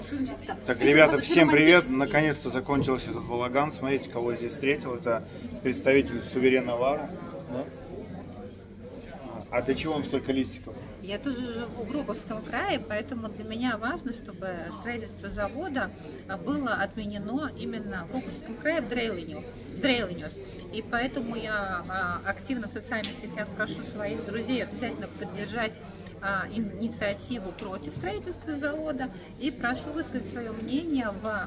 Так, ребята, всем привет! Наконец-то закончился этот балаган. Смотрите, кого я здесь встретил. Это представитель суверенного Ара. Да? А для чего вам столько листиков? Я тоже живу в Гроковском крае, поэтому для меня важно, чтобы строительство завода было отменено именно в Гроковском крае, в Дрейленюс. И поэтому я активно в социальных сетях прошу своих друзей обязательно поддержать инициативу против строительства завода и прошу высказать свое мнение в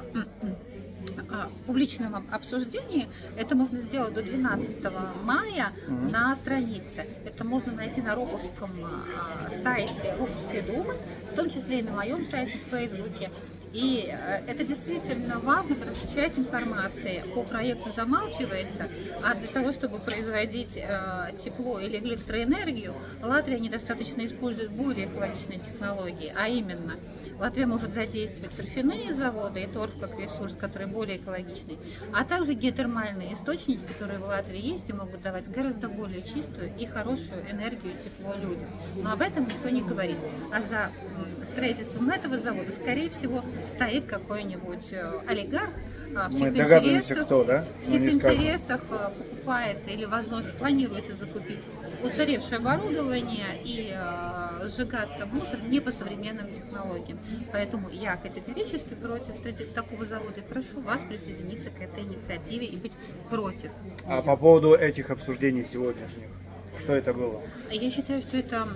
публичном обсуждении. Это можно сделать до 12 мая на странице. Это можно найти на Роковском сайте Роковской думы, в том числе и на моем сайте в Фейсбуке. И это действительно важно, потому что часть информации по проекту замалчивается, а для того, чтобы производить тепло или электроэнергию, Латвия недостаточно использует более экологичные технологии, а именно Латвия может задействовать торфяные заводы и торф как ресурс, который более экологичный, а также геотермальные источники, которые в Латвии есть и могут давать гораздо более чистую и хорошую энергию и тепло людям. Но об этом никто не говорит. А за строительством этого завода, скорее всего, стоит какой-нибудь олигарх, в чьих интересах, кто, да? покупается или, возможно, планируется закупить устаревшее оборудование и сжигаться в мусор не по современным технологиям. Поэтому я категорически против строительства такого завода и прошу вас присоединиться к этой инициативе и быть против. А по поводу этих обсуждений сегодняшних, что это было? Я считаю, что это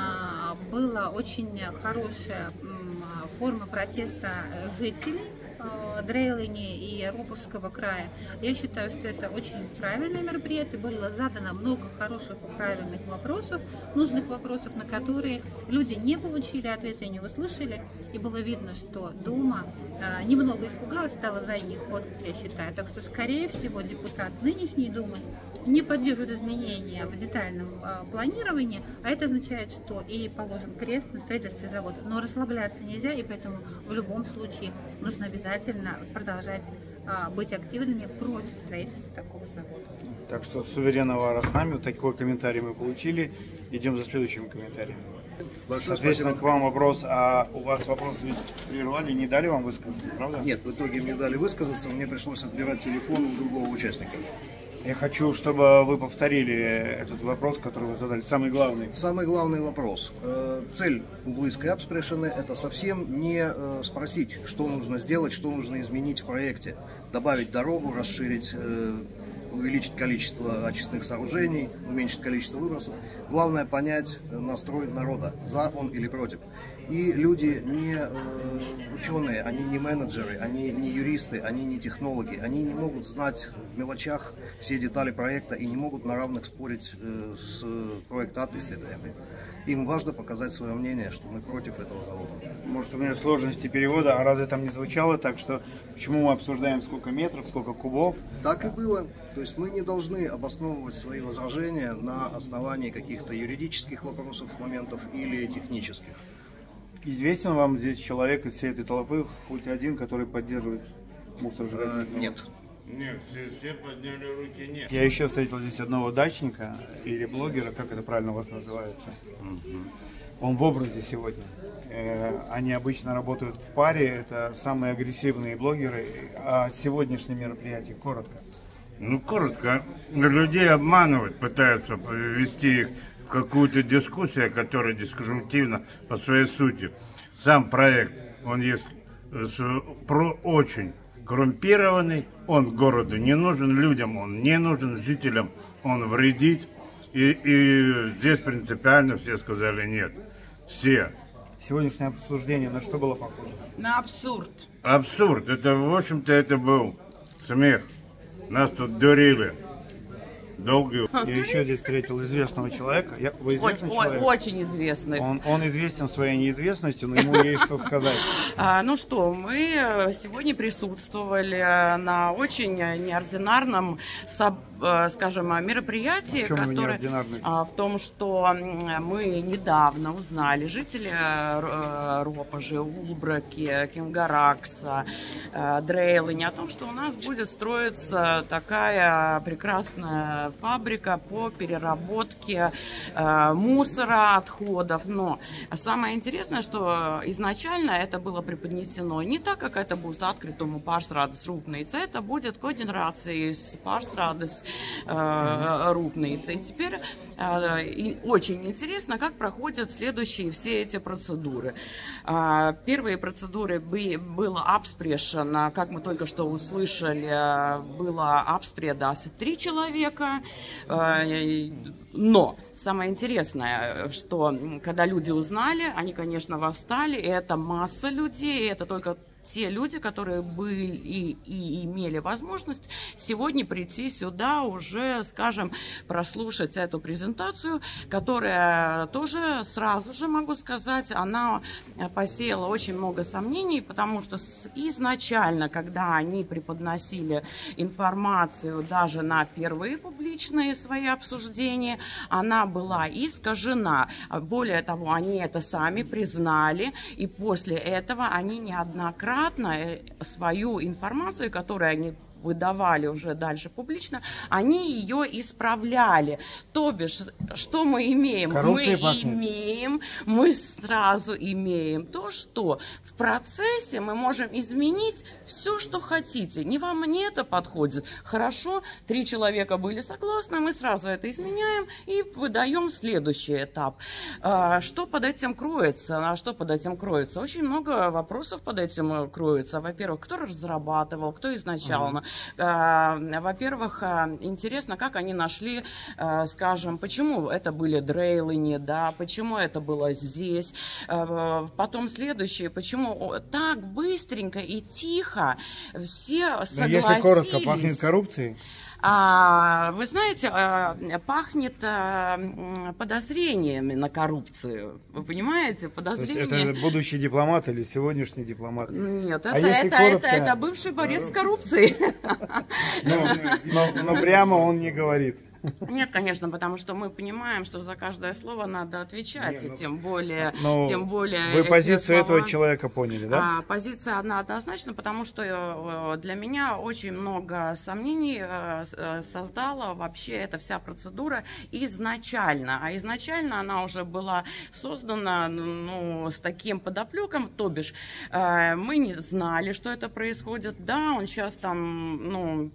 была очень хорошая форма протеста жителей Дрейлини и Роповского края. Я считаю, что это очень правильное мероприятие. Было задано много хороших и правильных вопросов, нужных вопросов, на которые люди не получили ответа и не услышали. И было видно, что Дума немного испугалась, стала задний ход, я считаю. Так что, скорее всего, депутат нынешней Думы не поддерживает изменения в детальном планировании, а это означает, что и положен крест на строительстве завода. Но расслабляться нельзя, и поэтому в любом случае нужно обязательно продолжать быть активными против строительства такого завода. Так что суверенного Ара с нами. Вот такой комментарий мы получили. Идем за следующим комментарием. Соответственно, к вам вопрос. А у вас вопрос ведь прервали, не дали вам высказаться, правда? Нет, в итоге мне дали высказаться, мне пришлось отбирать телефон у другого участника. Я хочу, чтобы вы повторили этот вопрос, который вы задали, самый главный. Самый главный вопрос. Цель публичной обспрешены – это совсем не спросить, что нужно сделать, что нужно изменить в проекте. Добавить дорогу, расширить, увеличить количество очистных сооружений, уменьшить количество выбросов. Главное понять настрой народа, за он или против. И люди не ученые, они не менеджеры, они не юристы, они не технологи. Они не могут знать в мелочах все детали проекта и не могут на равных спорить с проектоисследователями. Им важно показать свое мнение, что мы против этого завода. Может, у меня сложности перевода, а разве там не звучало так, что почему мы обсуждаем сколько метров, сколько кубов? Так и было. То есть мы не должны обосновывать свои возражения на основании каких-то юридических вопросов, моментов или технических. Известен вам здесь человек из всей этой толпы, хоть один, который поддерживает мусоросжигательный завод? Нет. Нет, все подняли руки, нет. Я еще встретил здесь одного дачника или блогера, как это правильно у вас называется. Он в образе сегодня. Они обычно работают в паре, это самые агрессивные блогеры. А сегодняшнее мероприятие, коротко. Ну, коротко, людей обманывают, пытаются ввести их в какую-то дискуссию, которая дискуссивна по своей сути. Сам проект, он есть очень коррумпированный, он городу не нужен, людям он не нужен, жителям он вредит. И здесь принципиально все сказали нет. Все. Сегодняшнее обсуждение на что было похоже? На абсурд. Абсурд. Это, в общем-то, это был смех. Нас тут дурили. Долго. Я еще здесь встретил известного человека. Вы известный человек? Очень известный. Он известен своей неизвестностью, но ему есть что сказать. Ну что, мы сегодня присутствовали на очень неординарном, скажем, мероприятии, которое в том, что мы недавно узнали, жители Ропожи, Улбраки, Кингаракса, Дрейлини, о том, что у нас будет строиться такая прекрасная фабрика по переработке мусора, отходов. Но самое интересное, что изначально это было преподнесено не так, как это будет открытому pārstrādes rūpnīca, это будет когенерацией pārstrādes rūpnīca. И теперь очень интересно, как проходят следующие все эти процедуры. Первые процедуры было apspriešana, как мы только что услышали, было apspriedās 3 человека. Но самое интересное, что когда люди узнали, они, конечно, восстали, и это масса людей, это только те люди, которые были и имели возможность сегодня прийти сюда уже, скажем, прослушать эту презентацию, которая тоже, сразу же могу сказать, она посеяла очень много сомнений, потому что изначально, когда они преподносили информацию даже на первые публичные свои обсуждения, она была искажена. Более того, они это сами признали, и после этого они неоднократно свою информацию, которую они выдавали уже дальше публично, они ее исправляли. То бишь, что мы имеем? Мы сразу имеем то, что в процессе мы можем изменить все, что хотите. Не вам не это подходит. Хорошо, 3 человека были согласны, мы сразу это изменяем и выдаем следующий этап. Что под этим кроется? Очень много вопросов под этим кроется. Во-первых, кто разрабатывал, кто изначально. Во-первых, интересно, как они нашли, скажем, почему это были Дрейлини, да, почему это было здесь. Потом следующее, почему так быстренько и тихо все согласились. Если коротко, пахнет коррупцией? Вы знаете, пахнет подозрениями на коррупцию. Вы понимаете? Подозрения. Это будущий дипломат или сегодняшний дипломат? Нет, это бывший борец с коррупцией. Но прямо он не говорит. Нет, конечно, потому что мы понимаем, что за каждое слово надо отвечать, и тем более... Вы позицию этого человека поняли, да? Позиция одна однозначно, потому что для меня очень много сомнений создала вообще эта вся процедура изначально. А изначально она уже была создана с таким подоплеком, то бишь мы не знали, что это происходит. Да, он сейчас там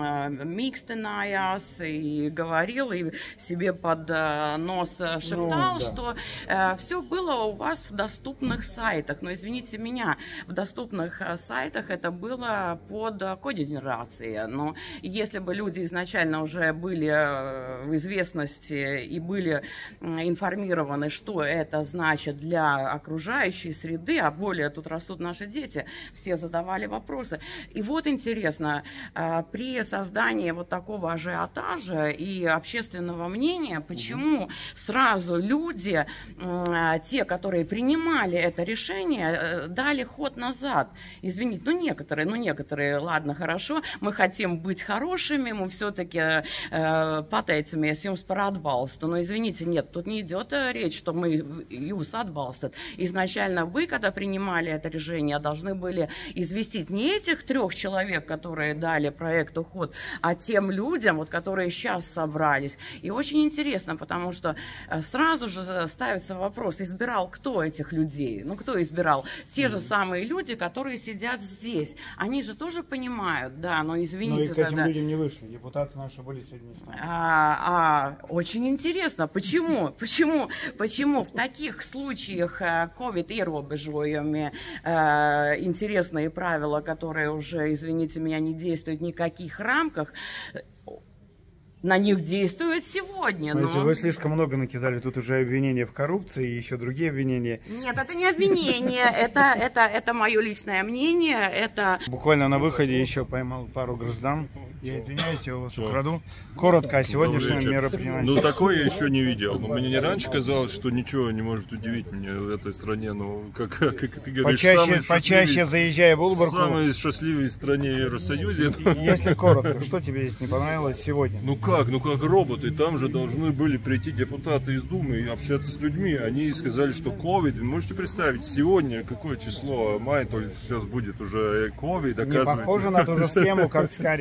микстенаяс и говорил и себе под нос шептал, что все было у вас в доступных сайтах. Но извините меня, в доступных сайтах это было под когенерацией. Но если бы люди изначально уже были в известности и были информированы, что это значит для окружающей среды, а более тут растут наши дети, все задавали вопросы. И вот интересно, при создании вот такого ажиотажа и общественного мнения, почему сразу люди, те, которые принимали это решение, дали ход назад. Извините, некоторые, ладно, хорошо, мы хотим быть хорошими, мы все-таки pateicamies jums par atbalstu. Но извините, нет, тут не идет речь, что мы jūs atbalstat. Изначально вы, когда принимали это решение, должны были известить не этих 3 человек, которые дали проекту ход, а тем людям, вот, которые сейчас собрались. И очень интересно, потому что сразу же ставится вопрос, избирал кто этих людей? Кто избирал? Те же самые люди, которые сидят здесь. Они же тоже понимают, да, но извините. Но и к этим людям не вышли. Депутаты наши были сегодня. Очень интересно, почему в таких случаях COVID ierobežojumi, интересные правила, которые уже, извините меня, не действуют ни в каких рамках, на них действует сегодня. Смотрите, вы слишком много накидали. Тут уже обвинения в коррупции и еще другие обвинения. Нет, это не обвинение, это мое личное мнение. Это... Буквально на выходе еще поймал пару граждан. Я извиняюсь, я вас украду. Коротко о сегодняшнем мероприятии. Такое я еще не видел. Но мне не раньше казалось, что ничего не может удивить меня в этой стране. Но как ты говоришь, почаще заезжая в Улбургу. В самой счастливой стране в Евросоюзе. Если коротко, что тебе здесь не понравилось сегодня? Как роботы. Там же должны были прийти депутаты из Думы и общаться с людьми. Они сказали, что COVID. Вы можете представить, сегодня какое число? Май, то ли сейчас будет уже COVID, оказывается. Не похоже на ту же схему, как с Каренем, знаешь?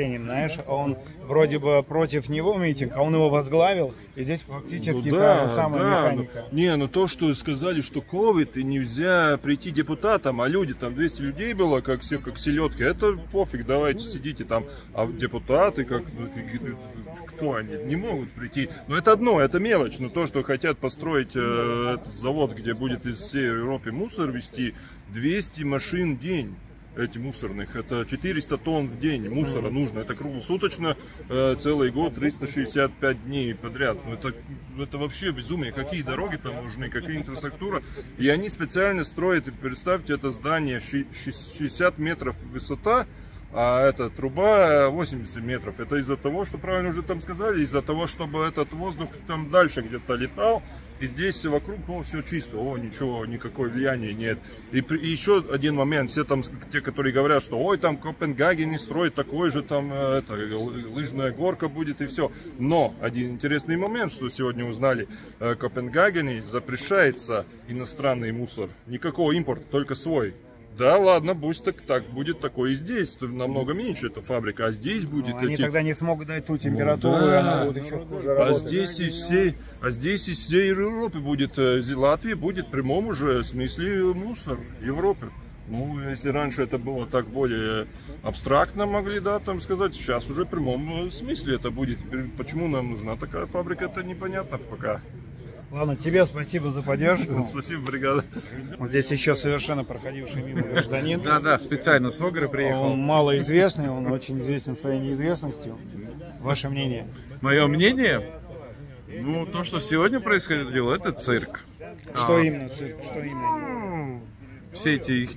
понимаешь, он вроде бы против него митинг, а он его возглавил, и здесь фактически та же самая механика. Ну то, что сказали, что ковид, и нельзя прийти депутатам, а люди, там 200 людей было, как все, как селедки, это пофиг, давайте сидите там, а депутаты, как кто они, не могут прийти. Но это одно, это мелочь, но то, что хотят построить этот завод, где будет из всей Европы мусор везти, 200 машин в день. Эти мусорных, это 400 тонн в день мусора нужно, это круглосуточно, целый год, 365 дней подряд. Это вообще безумие, какие дороги там нужны, какая инфраструктура. И они специально строят, представьте, это здание 60 метров высота, а эта труба 80 метров. Это из-за того, что, правильно уже там сказали, из-за того, чтобы этот воздух там дальше где-то летал. И здесь вокруг, все чисто, ничего, никакого влияния нет. И еще один момент, все там, те, которые говорят, что ой, там Копенгагене строит такой же, там, лыжная горка будет и все. Но один интересный момент, что сегодня узнали, в Копенгагене запрещается иностранный мусор, никакого импорта, только свой. Да, ладно, пусть так будет такое и здесь, намного меньше эта фабрика, а здесь будет... Они тогда не смогут дать ту температуру, и она будет еще хуже работать. А здесь из всей Европы будет, Латвия будет в прямом уже смысле мусор Европы. Ну, если раньше это было так более абстрактно, могли, да, там сказать, сейчас уже в прямом смысле это будет. Почему нам нужна такая фабрика, это непонятно пока. Ладно, тебе спасибо за поддержку. Спасибо, бригада. Вот здесь еще совершенно проходивший мимо гражданин. Да, специально с Огры приехал. Он малоизвестный, он очень известен своей неизвестностью. Ваше мнение? Мое мнение? Ну, то, что сегодня происходило, это цирк. Что именно цирк? Что именно? Все эти их,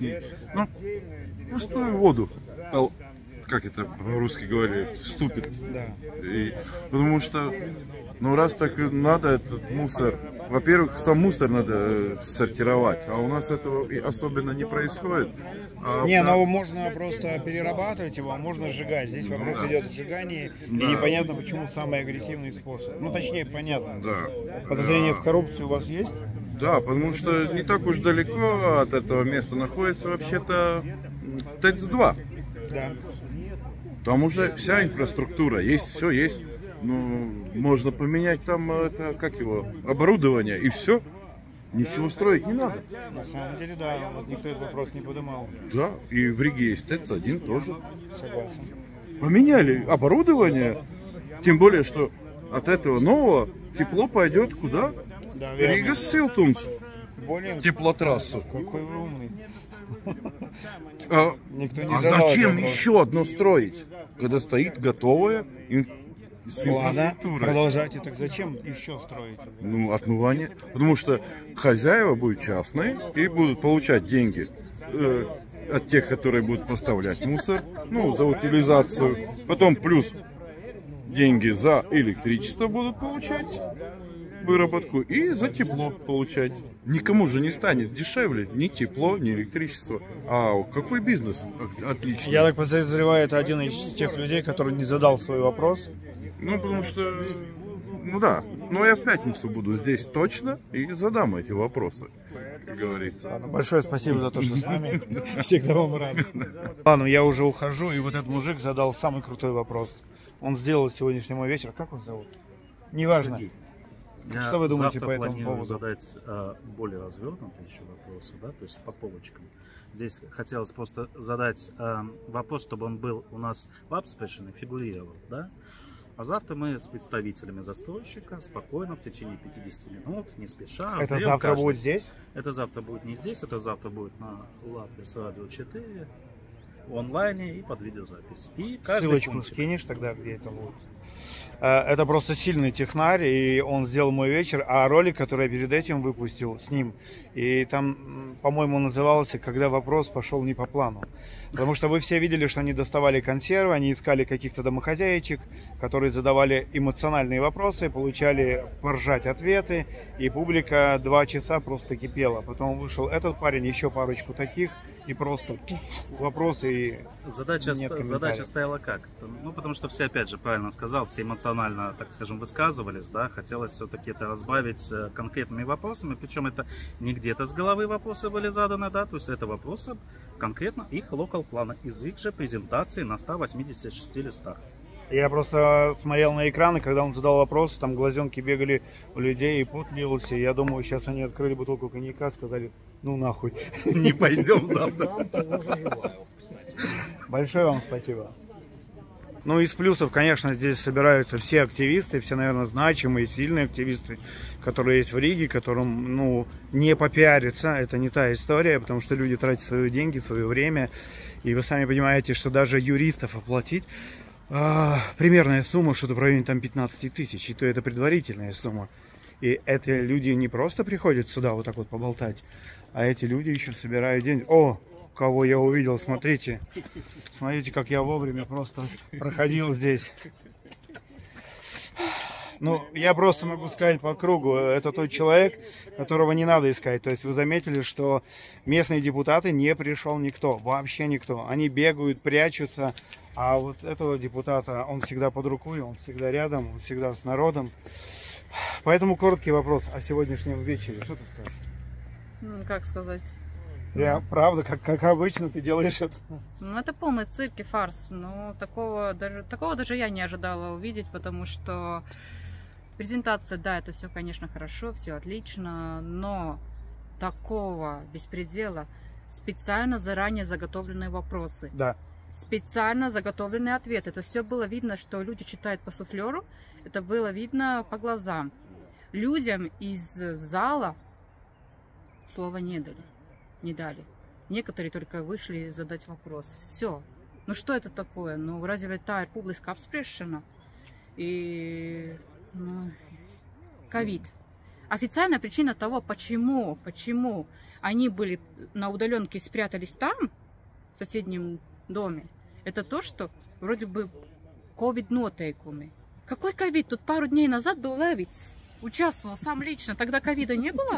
пустую воду. Как это по-русски говорят, ступит. Да. Потому что, раз так надо этот мусор, во-первых, сам мусор надо сортировать, а у нас этого особенно не происходит. Можно просто перерабатывать его, а можно сжигать. Здесь вопрос идет о сжигании, и непонятно, почему самый агрессивный способ. Точнее, понятно. Да. Подозрение в коррупции у вас есть? Да, потому что не так уж далеко от этого места находится вообще-то ТЭЦ-2. Да. Там уже вся инфраструктура есть, все есть. Можно поменять там оборудование и все. Ничего строить не надо. На самом деле, да, никто этот вопрос не поднимал. Да, и в Риге есть ТЭЦ-1 тоже. Согласен. Поменяли оборудование, тем более, что от этого нового тепло пойдет куда? Да, Рига Силтумс. Теплотрассу. Какой вы умный. Зачем еще одно строить, когда стоит готовое инфраструктура? Продолжайте, так зачем еще строить? Отмывание. Потому что хозяева будут частные и будут получать деньги от тех, которые будут поставлять мусор, за утилизацию. Потом плюс деньги за электричество будут получать, выработку, и за тепло получать. Никому же не станет дешевле ни тепло, ни электричество. А какой бизнес отличный? Я так подозреваю, это один из тех людей, который не задал свой вопрос. Потому что, да. Но я в пятницу буду здесь точно и задам эти вопросы, как говорится. Большое спасибо за то, что с нами. Всегда вам рад. Ладно, я уже ухожу, и вот этот мужик задал самый крутой вопрос. Он сделал сегодняшний мой вечер. Как он зовут? Неважно. Что вы думаете по этому поводу? Задать более развернутые еще вопросы, да, то есть по полочкам. Здесь хотелось просто задать вопрос, чтобы он был у нас в апспешене, фигурировал, да. А завтра мы с представителями застройщика спокойно в течение 50 минут, не спеша. Это завтра будет здесь? Это завтра будет не здесь, это завтра будет на Латвийс Радио 4, в онлайне и под видеозапись. И ссылочку скинешь тогда, где это будет? Это просто сильный технарь, и он сделал мой вечер, а ролик, который я перед этим выпустил с ним, и там, по-моему, назывался «Когда вопрос пошел не по плану». Потому что вы все видели, что они доставали консервы, они искали каких-то домохозяечек, которые задавали эмоциональные вопросы, получали поржать ответы, и публика 2 часа просто кипела. Потом вышел этот парень, еще парочку таких, и просто вопросы и задача стояла как? Потому что все, опять же, правильно сказал, все эмоционально, так скажем, высказывались, да, хотелось все-таки это разбавить конкретными вопросами, причем это не где-то с головы вопросы были заданы, да, то есть это вопросы конкретно их локал плана, из их же презентации на 186 листах. Я просто смотрел на экран, и когда он задал вопрос, там глазенки бегали у людей, и пот лился. Я думаю, сейчас они открыли бутылку коньяка, сказали, ну нахуй, не пойдем завтра. Большое вам спасибо. Ну, из плюсов, конечно, здесь собираются все активисты, все, наверное, значимые, сильные активисты, которые есть в Риге, которым, ну, не попиариться, это не та история, потому что люди тратят свои деньги, свое время, и вы сами понимаете, что даже юристов оплатить, примерная сумма, что-то в районе там 15 тысяч, и то это предварительная сумма. И эти люди не просто приходят сюда вот так вот поболтать, а эти люди еще собирают деньги. О, кого я увидел, смотрите. Смотрите, как я вовремя просто проходил здесь. Ну, я просто могу сказать по кругу. Это тот человек, которого не надо искать. То есть вы заметили, что местные депутаты не пришел никто. Вообще никто. Они бегают, прячутся. А вот этого депутата, он всегда под рукой, он всегда рядом, он всегда с народом. Поэтому короткий вопрос о сегодняшнем вечере. Что ты скажешь? Ну, как сказать? Я, правда, как обычно ты делаешь это. Ну, это полный цирк и фарс. Но такого даже я не ожидала увидеть, потому что презентация, да, это все, конечно, хорошо, все отлично, но такого беспредела, специально заранее заготовленные вопросы. Да. Специально заготовленный ответ. Это все было видно, что люди читают по суфлеру, это было видно по глазам. Людям из зала слова не дали. Некоторые только вышли задать вопрос. Все. Ну что это такое? Ну разве это публиска apspriešana? И ковид. Официальная причина того, почему они были на удаленке и спрятались там, в соседнем доме, это то, что вроде бы ковид нотейкуми. Какой ковид? Тут пару дней назад был Левиц. Участвовал сам лично. Тогда ковида не было?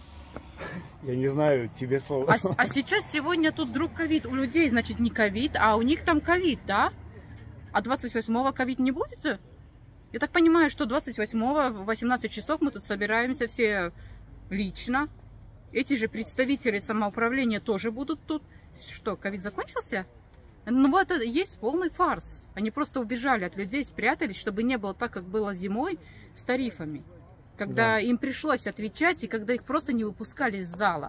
Я не знаю, тебе слово. А сейчас, сегодня тут вдруг ковид. У людей, значит, не ковид, а у них там ковид, да? А 28-го ковид не будет? Я так понимаю, что 28-го в 18 часов мы тут собираемся все лично. Эти же представители самоуправления тоже будут тут. Что, ковид закончился? Ну вот это есть полный фарс. Они просто убежали от людей, спрятались, чтобы не было так, как было зимой с тарифами. Когда им пришлось отвечать, и когда их просто не выпускали из зала.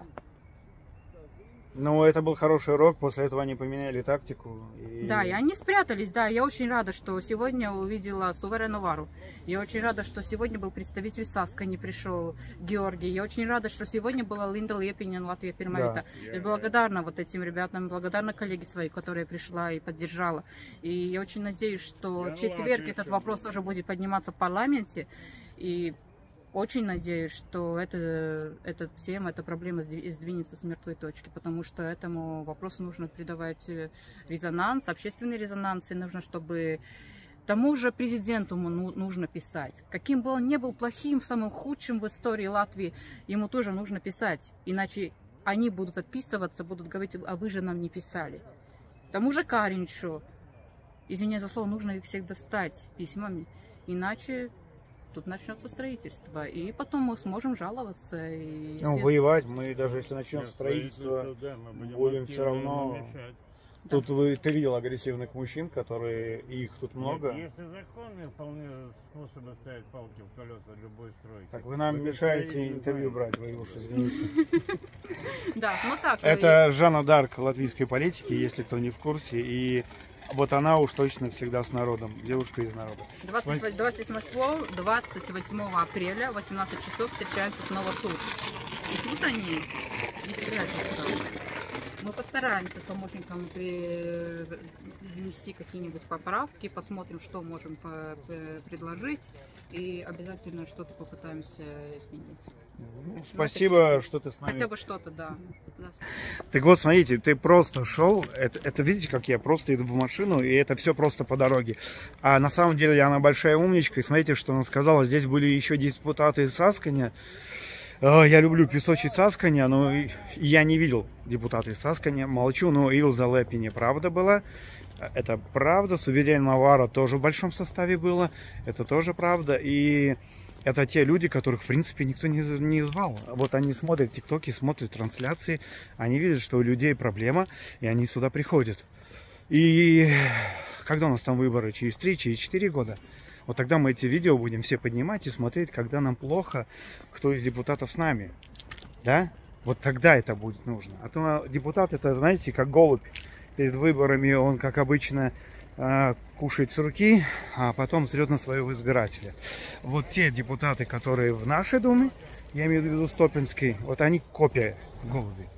Ну, это был хороший урок, после этого они поменяли тактику. Да, и они спрятались, да. Я очень рада, что сегодня увидела Суверену Вару. Я очень рада, что сегодня был представитель Саска, не пришел Георгий. Я очень рада, что сегодня была Линда Лепинин, Латвия Пермавита. Да. Я благодарна вот этим ребятам, благодарна коллеге своей, которая пришла и поддержала. И я очень надеюсь, что в четверг этот вопрос тоже будет подниматься в парламенте. И очень надеюсь, что эта тема, эта проблема сдвинется с мертвой точки, потому что этому вопросу нужно придавать резонанс, общественный резонанс, и нужно, чтобы тому же президенту нужно писать. Каким бы он ни был плохим, самым худшим в истории Латвии, ему тоже нужно писать, иначе они будут отписываться, будут говорить, а вы же нам не писали. Тому же Каринчу, извиняюсь за слово, нужно их всех достать письмами, иначе тут начнется строительство, и потом мы сможем жаловаться. И воевать мы, даже если начнем строительство, будем все равно... Да. Тут ты видел агрессивных мужчин, которые, их тут много. Если законные, вполне способы ставить палки в колеса любой стройки. Так вы нам мешаете интервью брать, вы уж извините. Да, ну так. Это Жанна Дарк латвийской политики, если кто не в курсе, и вот она уж точно всегда с народом, девушка из народа. 28 апреля, 18 часов встречаемся снова тут. И тут они не спрячутся. Мы постараемся с помощником внести какие-нибудь поправки, посмотрим, что можем предложить, и обязательно что-то попытаемся изменить. Спасибо, что ты с нами. Хотя бы что-то, да. Так вот, смотрите, ты просто шел, это видите, как я просто иду в машину, и это все просто по дороге. А на самом деле она большая умничка, и смотрите, что она сказала. Здесь были еще депутаты из Сасканя. Я люблю песочить Сасканя, но я не видел депутата из Сасканя, молчу, но Илза Лепине правда была. Это правда, Суверена Вара тоже в большом составе было, это тоже правда. И это те люди, которых, в принципе, никто не звал. Вот они смотрят тиктоки, смотрят трансляции, они видят, что у людей проблема, и они сюда приходят. И когда у нас там выборы? Через 3, через 4 года? Вот тогда мы эти видео будем все поднимать и смотреть, когда нам плохо, кто из депутатов с нами. Да? Вот тогда это будет нужно. А то депутат, это, знаете, как голубь. Перед выборами он, как обычно, кушает с руки, а потом срет на своего избирателя. Вот те депутаты, которые в нашей Думе, я имею в виду Столпинский, вот они копия голуби.